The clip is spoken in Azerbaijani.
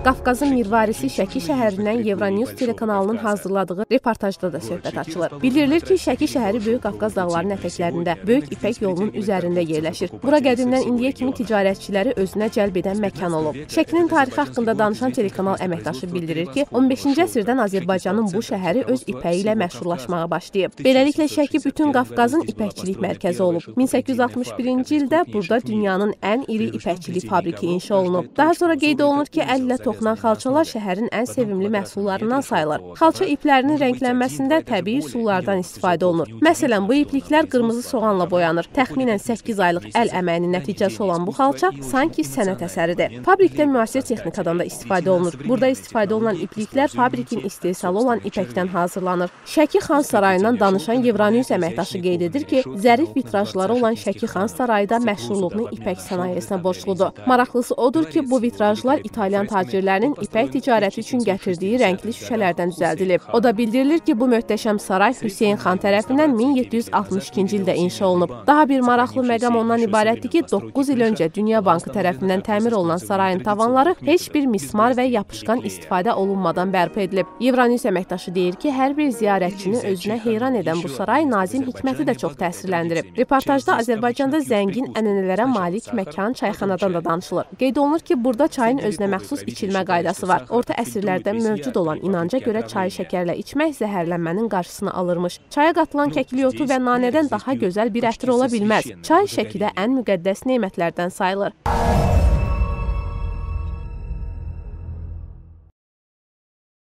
Qafqazın mirvarisi Şəki şəhərindən Euronews telekanalının hazırladığı reportajda da söhbət açılır. Bildirilir ki, Şəki şəhəri Böyük Qafqaz dağlarının ətəklərində, Böyük İpək yolunun üzərində yerləşir. Bura qədimdən indiyə kimi ticarətçiləri özünə cəlb edən məkan olub. Şəkinin tarixi haqqında danışan telekanal əməkdaşı bildirir ki, 15-ci əsrdən Azərbaycanın bu şəhəri öz ipəyi ilə məşhurlaşmağa başlayıb. Beləliklə, Şəki bütün Qafqazın ipəkçilik mərkəzi olub. 1861-ci ildə burada dünyanın ən iri ipəkçilik fabriki inşa olunub. Daha sonra qeyd olunur ki, əl ilə toxunan xalçalar şəhərin ən sevimli məhsullarından sayılır. Xalça iplərinin rənglənməsində təbii üsullardan istifadə olunur. Məsələn, bu ipliklər qırmızı soğanla boyanır. Təxminən 8 aylıq əl əməyinin nəticəsi olan bu xalça sanki sənət əsəridir. Fabrikdə müasir texnikadan da istifadə olunur. Burada istifadə olunan ipliklər fabrikin istehsalı olan ipəkdən hazırlanır. Şəki Xan Sarayından danışan Euronews əməkdaşı qeyd edir ki, zərif vitrajları olan Şəki Xan Sarayı da məşhurluğunu ipək sənayesinə borcludur. Maraqlısı odur ki, bu vitrajlar İtalyan tacirlərinin ipək ticarəti üçün gətirdiyi rəngli şüşələrdən düzəldilib. O da bildirilir ki, bu möhtəşəm saray Hüseyn xan tərəfindən 1762-ci ildə inşa olunub. Daha bir maraqlı məqam ondan ibarətdir ki, 9 il öncə Dünya Bankı tərəfindən təmir olunan sarayın tavanları heç bir mismar və yapışqan istifadə olunmadan bərpa edilib. Euronews əməkdaşı deyir ki, hər bir ziyarətçini özünə heyran edən bu saray Nazim Hikməti də çox təsirləndirib. Reportajda Azərbaycanda zəngin ənənələrə malik məkan çayxanadan da danışılır. Qeyd olunur ki, burada çayın özünə məxsus içilmə qaydası var. Orta əsrlərdə mövcud olan inanca görə çayı şəkərlə içmək zəhərlənmənin qarşısını alırmış. Çaya qatılan kəkliyotu və nanədən daha gözəl bir ətir ola bilməz. Çay Şəkidə ən müqəddəs nemətlərdən sayılır.